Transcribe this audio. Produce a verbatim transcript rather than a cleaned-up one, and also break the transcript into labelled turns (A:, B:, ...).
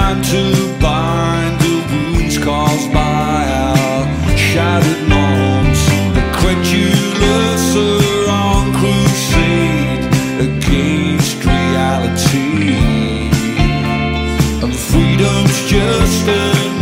A: time to bind the wounds caused by our shattered norms. The credulous are on crusade against reality, and freedom's just an